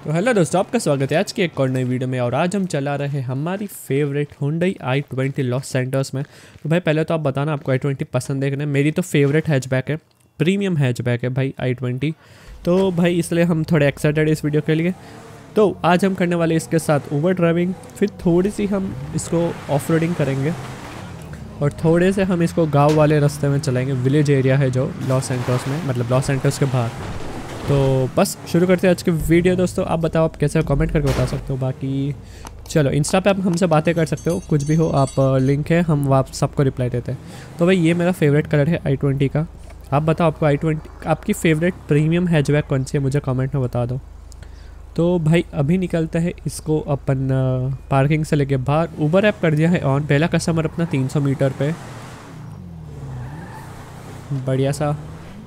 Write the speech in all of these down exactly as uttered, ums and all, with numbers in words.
तो हेलो दोस्तों, आपका स्वागत है आज की एक और नई वीडियो में। और आज हम चला रहे हैं हमारी favourite Hyundai i twenty Los Santos में। तो भाई पहले तो आप बताना आपको आई ट्वेंटी पसंद है कि नहीं। मेरी तो फेवरेट हैचबैक है, प्रीमियम हैचबैक है भाई आई ट्वेंटी। तो भाई इसलिए हम थोड़े एक्साइटेड इस वीडियो के लिए। तो आज हम करने वाले इसके साथ ओवर ड्राइविंग, फिर थोड़ी सी हम इसको ऑफ रोडिंग करेंगे और थोड़े से हम इसको गाँव वाले रास्ते में चलाएँगे। विलेज एरिया है जो लॉस सैंटोस में, मतलब लॉस सैंटोस के बाहर। तो बस शुरू करते हैं आज की वीडियो। दोस्तों आप बताओ आप कैसे, कमेंट करके बता सकते हो। बाकी चलो इंस्टा पे आप हमसे बातें कर सकते हो, कुछ भी हो आप, लिंक है, हम आप सबको रिप्लाई देते हैं। तो भाई ये मेरा फेवरेट कलर है आई ट्वेंटी का। आप बताओ आपको आई ट्वेंटी आपकी फ़ेवरेट प्रीमियम हैचबैक कौन सी है, मुझे कमेंट में बता दो। तो भाई अभी निकलता है इसको अपन पार्किंग से लेके बाहर। ऊबर ऐप कर दिया है ऑन। पहला कस्टमर अपना तीन सौ मीटर पे, बढ़िया सा।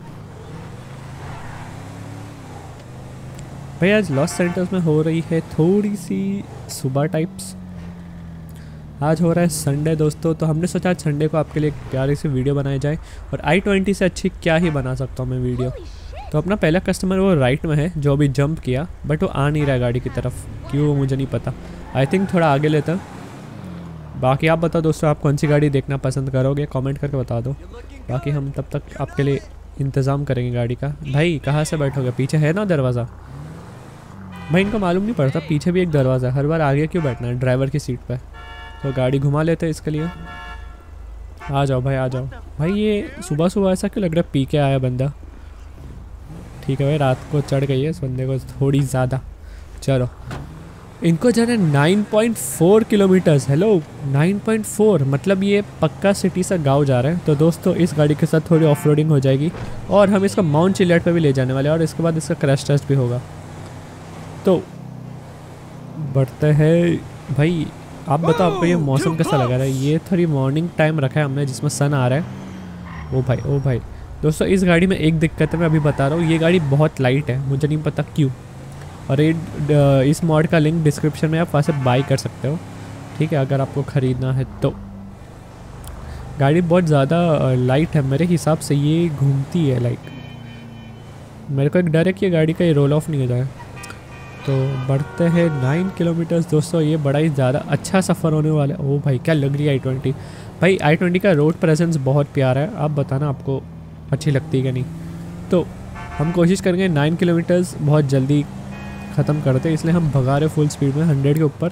भाई आज लॉस सैंटोस में हो रही है थोड़ी सी सुबह टाइप्स। आज हो रहा है संडे दोस्तों, तो हमने सोचा आज संडे को आपके लिए एक प्यारी सी वीडियो बनाई जाए। और आई ट्वेंटी से अच्छी क्या ही बना सकता हूँ मैं वीडियो। तो अपना पहला कस्टमर वो राइट में है जो अभी जंप किया, बट वो आ नहीं रहा है गाड़ी की तरफ, क्यों वो मुझे नहीं पता। आई थिंक थोड़ा आगे लेता। बाकी आप बताओ दोस्तों, आप कौन सी गाड़ी देखना पसंद करोगे, कमेंट करके बता दो। बाकी हम तब तक आपके लिए इंतज़ाम करेंगे गाड़ी का। भाई कहाँ से बैठोगे, पीछे है ना दरवाज़ा। भाई इनको मालूम नहीं पड़ता पीछे भी एक दरवाज़ा है, हर बार आगे क्यों बैठना है ड्राइवर की सीट पे। तो गाड़ी घुमा लेते हैं इसके लिए। आ जाओ भाई आ जाओ। भाई ये सुबह सुबह ऐसा क्यों लग रहा है पी के आया बंदा। ठीक है भाई, रात को चढ़ गई है इस बंदे को थोड़ी ज़्यादा। चलो इनको जाना nine point four kilometres. Hello nine point four, मतलब ये पक्का सिटी से गाँव जा रहे हैं। तो दोस्तों इस गाड़ी के साथ थोड़ी ऑफ रोडिंग हो जाएगी और हम इसका माउंट चिलियट पर भी ले जाने वाले हैं और इसके बाद इसका क्रैश टेस्ट भी होगा। तो बढ़ते हैं भाई। आप बताओ आपको ये मौसम कैसा लगा रहा है। ये थोड़ी मॉर्निंग टाइम रखा है हमने जिसमें सन आ रहा है। ओ भाई ओ भाई दोस्तों, इस गाड़ी में एक दिक्कत है, मैं अभी बता रहा हूँ। ये गाड़ी बहुत लाइट है, मुझे नहीं पता क्यों। और ये इस मॉड का लिंक डिस्क्रिप्शन में आप वहाँ से बाई कर सकते हो, ठीक है, अगर आपको ख़रीदना है तो। गाड़ी बहुत ज़्यादा लाइट है मेरे हिसाब से, ये घूमती है लाइक। मेरे को एक डर है कि ये गाड़ी का ये रोल ऑफ नहीं हो जाए। तो बढ़ते हैं नाइन किलोमीटर्स दोस्तों, ये बड़ा ही ज़्यादा अच्छा सफ़र होने वाला है। ओ भाई क्या लग रही है आई ट्वेंटी। भाई आई ट्वेंटी का रोड प्रेजेंस बहुत प्यारा है, आप बताना आपको अच्छी लगती है कि नहीं। तो हम कोशिश करेंगे नाइन किलोमीटर्स बहुत जल्दी ख़त्म करते, इसलिए हम भगा रहे फुल स्पीड में हंड्रेड के ऊपर।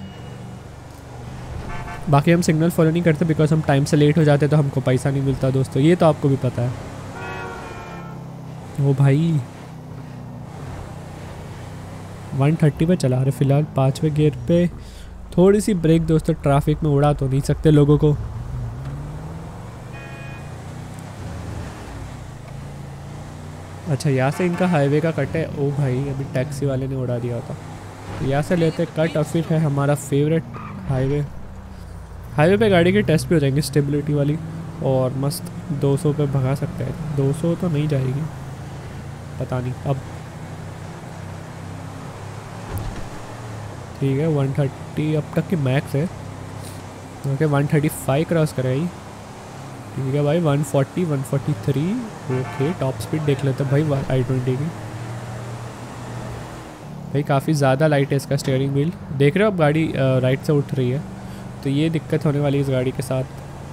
बाकी हम सिग्नल फॉलो नहीं करते बिकॉज हम टाइम से लेट हो जाते तो हमको पैसा नहीं मिलता दोस्तों, ये तो आपको भी पता है। ओ भाई वन थर्टी पे चला रहे फ़िलहाल, पाँचवें गियर पे। थोड़ी सी ब्रेक दोस्तों, ट्रैफिक में उड़ा तो नहीं सकते लोगों को। अच्छा यहाँ से इनका हाईवे का कट है। ओ भाई अभी टैक्सी वाले ने उड़ा दिया था। यहाँ से लेते कट और फिर है हमारा फेवरेट हाईवे। हाईवे पे गाड़ी की टेस्ट भी हो जाएंगी स्टेबिलिटी वाली, और मस्त दो सौ पे भगा सकते हैं। दो सौ तो नहीं जाएगी, पता नहीं अब। ठीक है वन थर्टी अब तक की मैक्स है। Okay one thirty five cross करेगी। ठीक है भाई one forty one forty three. Okay top speed देख लेते हैं भाई आई ट्वेंटी की। भाई काफ़ी ज़्यादा लाइट है इसका स्टीयरिंग व्हील, देख रहे हो अब गाड़ी राइट से उठ रही है, तो ये दिक्कत होने वाली है इस गाड़ी के साथ।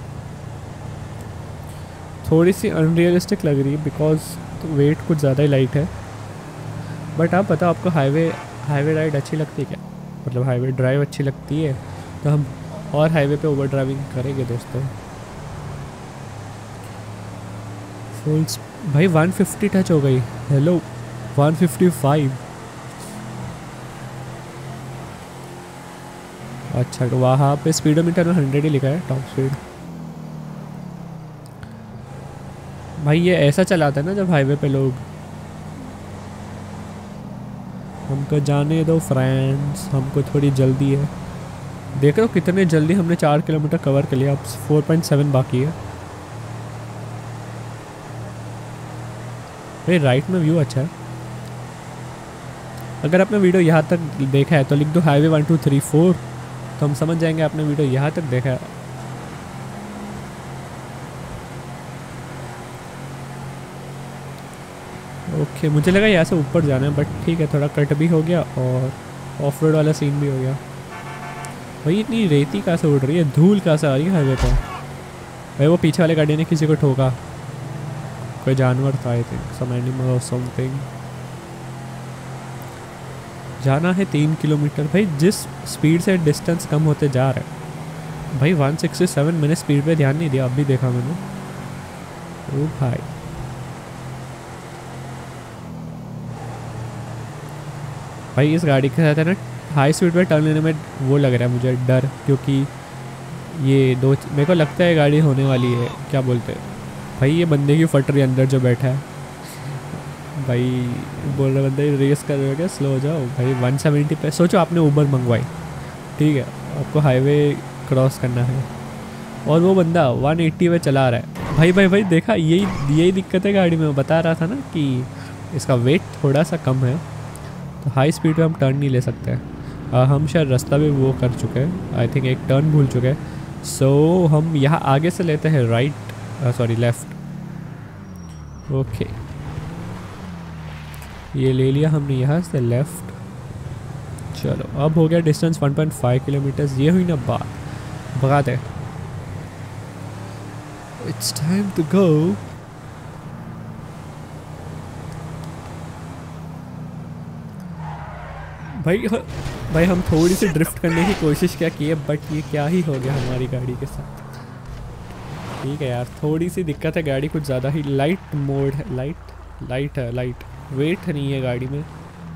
थोड़ी सी अनरियलिस्टिक लग रही है बिकॉज वेट कुछ ज़्यादा ही लाइट है। बट आप बताओ आपको हाईवे हाईवे राइड अच्छी लगती है क्या, मतलब हाईवे ड्राइव अच्छी लगती है तो हम और हाईवे पे ओवर ड्राइविंग करेंगे दोस्तों। फुल भाई वन फिफ्टी टच हो गई। Hello one fifty five. अच्छा तो वहाँ पे स्पीडोमीटर में हंड्रेड ही लिखा है टॉप स्पीड। भाई ये ऐसा चलाता है ना जब हाईवे पे लोग। हमको जाने दो फ्रेंड्स, हमको थोड़ी जल्दी है। देख रहे हो कितने जल्दी हमने चार किलोमीटर कवर कर लिया, अब फोर पॉइंट सेवन बाकी है। भाई राइट में व्यू अच्छा है। अगर आपने वीडियो यहाँ तक देखा है तो लिख दो highway one two three four, तो हम समझ जाएंगे आपने वीडियो यहाँ तक देखा है। ओके, मुझे लगा यहाँ से ऊपर जाना है, बट ठीक है, थोड़ा कट भी हो गया और ऑफ रोड वाला सीन भी हो गया। भाई इतनी रेती कहाँ से उड़ रही है, धूल कहाँ से आ रही है हाईवे पर। भाई वो पीछे वाले गाड़ी ने किसी को ठोका, कोई जानवर था आई थिंक, सम एनिमल और समथिंग। जाना है तीन किलोमीटर। भाई जिस स्पीड से डिस्टेंस कम होते जा रहा है, भाई वन सिक्सटी सेवन मैंने स्पीड पे ध्यान नहीं दिया, अभी देखा मैंने। ओ भाई भाई इस गाड़ी के साथ है ना, हाई स्पीड पे टर्न लेने में वो लग रहा है मुझे डर, क्योंकि ये दो मेरे को लगता है गाड़ी होने वाली है, क्या बोलते हैं भाई, ये बंदे की फट रही है अंदर जो बैठा है। भाई बोल रहे बंदे रेस कर रहे हो क्या, स्लो हो जाओ। भाई वन सेवेंटी पे सोचो आपने ऊबर मंगवाई, ठीक है, आपको हाईवे क्रॉस करना है और वो बंदा वन एट्टी पे चला रहा है। भाई भाई भाई देखा, यही यही दिक्कत है गाड़ी में। मैं बता रहा था ना कि इसका वेट थोड़ा सा कम है, तो हाई स्पीड पे हम टर्न नहीं ले सकते हैं। हम शायद रास्ता भी वो कर चुके हैं, आई थिंक एक टर्न भूल चुके हैं। सो so, हम यहाँ आगे से लेते हैं राइट, सॉरी लेफ़्ट। ओके ये ले लिया हमने यहाँ से लेफ़्ट। चलो अब हो गया distance one point five kilometres. ये हुई ना बात, भगाते हैं। It's time to go. भाई भाई हम थोड़ी सी ड्रिफ्ट करने की कोशिश क्या की है, बट ये क्या ही हो गया हमारी गाड़ी के साथ। ठीक है यार, थोड़ी सी दिक्कत है, गाड़ी कुछ ज़्यादा ही लाइट मोड है, लाइट लाइट है लाइट वेट नहीं है गाड़ी में,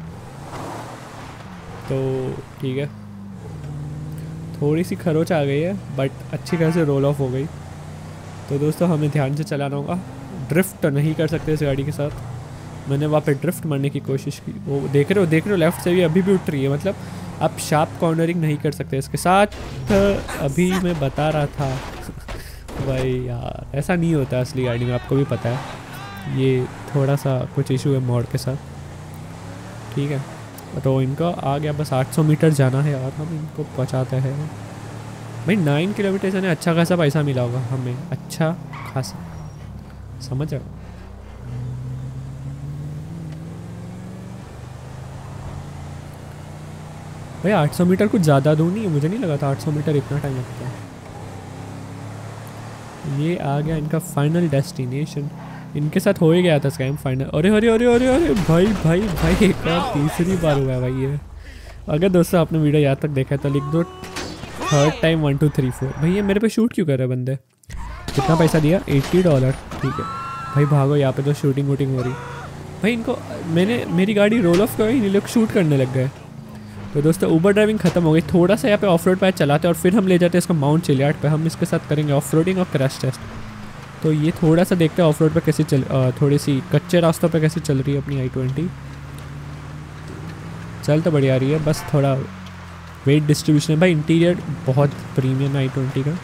तो ठीक है थोड़ी सी खरोच आ गई है, बट अच्छी खासी रोल ऑफ हो गई। तो दोस्तों हमें ध्यान से चलाना होगा, ड्रिफ्ट नहीं कर सकते इस गाड़ी के साथ। मैंने वहाँ पे ड्रिफ्ट मारने की कोशिश की, वो देख रहे हो देख रहे हो लेफ़्ट से भी अभी भी उठ रही है, मतलब आप शार्प कॉर्नरिंग नहीं कर सकते इसके साथ। अभी मैं बता रहा था भाई यार ऐसा नहीं होता असली गाड़ी में, आपको भी पता है, ये थोड़ा सा कुछ इशू है मोड के साथ। ठीक है तो इनका आ गया, बस आठ सौ मीटर जाना है और हम इनको पहुँचाते हैं। भाई नाइन किलोमीटर से अच्छा खासा पैसा मिला होगा हमें, अच्छा खासा, समझ आओ। भाई आठ सौ मीटर कुछ ज़्यादा दूर नहीं है, मुझे नहीं लगा था आठ सौ मीटर इतना टाइम लगता है। ये आ गया इनका फाइनल डेस्टिनेशन। इनके साथ हो ही गया था स्कैम फाइनल। अरे अरे अरे अरे अरे भाई भाई भाई एक और तीसरी बार हुआ है भाई ये। अगर दोस्तों आपने वीडियो यहाँ तक देखा है तो लिख दो third time one two three four. भाई ये मेरे पे शूट क्यों कर रहे बंदे। कितना पैसा दिया, अस्सी डॉलर। ठीक है भाई भागो, यहाँ पे तो शूटिंग वूटिंग हो रही। भाई इनको मैंने मेरी गाड़ी रोल ऑफ कर, ये लोग शूट करने लग गए। तो दोस्तों ऊबर ड्राइविंग खत्म हो गई। थोड़ा सा यहाँ पे ऑफ रोड पे चलाते हैं और फिर हम ले जाते हैं इसको माउंट चिलियाड पे। हम इसके साथ करेंगे ऑफ रोडिंग और क्रैश टेस्ट। तो ये थोड़ा सा देखते हैं ऑफ रोड पर कैसे चल, थोड़ी सी कच्चे रास्तों पे कैसे चल रही है अपनी आई ट्वेंटी। चल तो बढ़िया रही है, बस थोड़ा वेट डिस्ट्रीब्यूशन है। भाई इंटीरियर बहुत प्रीमियम है आई ट्वेंटी का।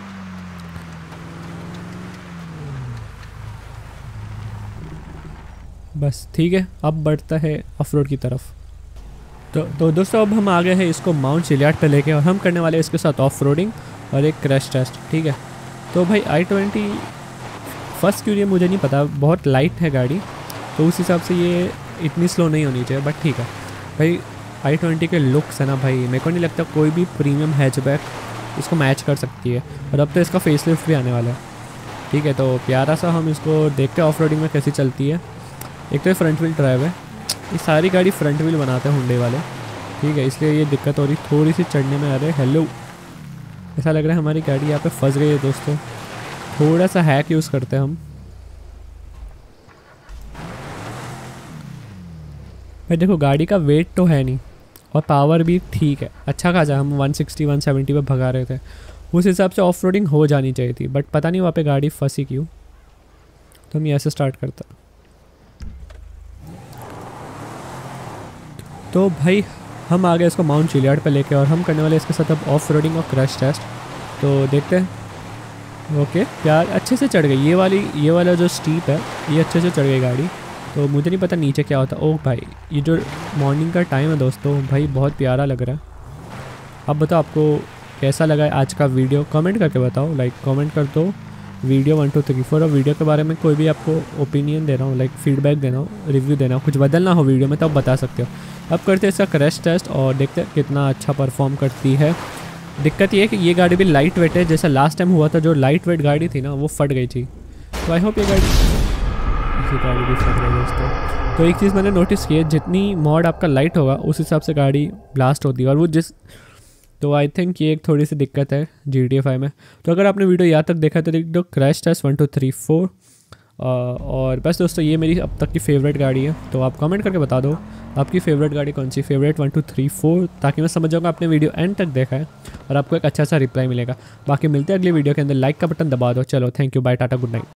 बस ठीक है, अब बढ़ता है ऑफ रोड की तरफ। तो तो दोस्तों अब हम आ गए हैं इसको माउंट चिलियाड पे लेके और हम करने वाले हैं इसके साथ ऑफ रोडिंग और एक क्रैश टेस्ट। ठीक है तो भाई आई ट्वेंटी फर्स्ट क्यों, ये मुझे नहीं पता, बहुत लाइट है गाड़ी तो उस हिसाब से ये इतनी स्लो नहीं होनी चाहिए, बट ठीक है। भाई आई ट्वेंटी के लुक्स है ना भाई, मेरे को नहीं लगता कोई भी प्रीमियम हैचबैक इसको मैच कर सकती है। और अब तो इसका फेसलिफ्ट भी आने वाला है। ठीक है तो प्यारा सा हम इसको देखते हैं ऑफ रोडिंग में कैसी चलती है। एक तो फ्रंट व्हील ड्राइव है, ये सारी गाड़ी फ्रंट व्हील बनाते हैं हुंडई वाले। ठीक है इसलिए ये दिक्कत हो रही थोड़ी सी चढ़ने में। अरे हेलो, ऐसा लग रहा है हमारी गाड़ी यहाँ पे फंस गई है दोस्तों। थोड़ा सा हैक यूज़ करते हैं हम। भाई देखो गाड़ी का वेट तो है नहीं और पावर भी ठीक है, अच्छा खासा। हम वन सिक्सटी वन सेवेंटी पे भगा रहे थे, उस हिसाब से ऑफ रोडिंग हो जानी चाहिए थी, बट पता नहीं वहाँ पे गाड़ी फंसी क्यों। तो हम ऐसे स्टार्ट करते हैं। तो भाई हम आ गए इसको माउंट चिलियाड पे लेके और हम करने वाले इसके साथ अब ऑफ रोडिंग और क्रैश टेस्ट। तो देखते हैं। ओके प्यार अच्छे से चढ़ गई ये वाली, ये वाला जो स्टीप है ये अच्छे से चढ़ गई गाड़ी। तो मुझे नहीं पता नीचे क्या होता। ओह भाई ये जो मॉर्निंग का टाइम है दोस्तों, भाई बहुत प्यारा लग रहा है। अब बताओ आपको कैसा लगा है आज का वीडियो, कमेंट करके बताओ। लाइक कमेंट कर दो video one two three four और वीडियो के बारे में कोई भी आपको ओपिनियन देना हो, लाइक फीडबैक देना हो, रिव्यू देना हो, कुछ बदलना हो वीडियो में, तो आप बता सकते हो। अब करते हैं इसका क्रैश टेस्ट और देखते हैं कितना अच्छा परफॉर्म करती है। दिक्कत ये है कि ये गाड़ी भी लाइट वेट है, जैसा लास्ट टाइम हुआ था जो लाइट वेट गाड़ी थी ना वो फट गई थी। तो आई होप ये गाड़ी ये गाड़ी भी फट गई दोस्तों। तो एक चीज़ मैंने नोटिस की है, जितनी मॉड आपका लाइट होगा उस हिसाब से गाड़ी ब्लास्ट होती है और वो जिस तो आई थिंक ये एक थोड़ी सी दिक्कत है जी टी ए फाइव में। तो अगर आपने वीडियो यहाँ तक देखा तो देख दो crash test one two three four. और बस दोस्तों ये मेरी अब तक की फ़ेवरेट गाड़ी है, तो आप कमेंट करके बता दो आपकी फ़ेवरेट गाड़ी कौन सी, favourite one two three four, ताकि मैं समझ जाऊँगा आपने वीडियो एंड तक देखा है और आपको एक अच्छा सा रिप्लाई मिलेगा। बाकी मिलते हैं अगली वीडियो के अंदर, लाइक का बटन दबा दो। चलो thank you, bye, tata, good night.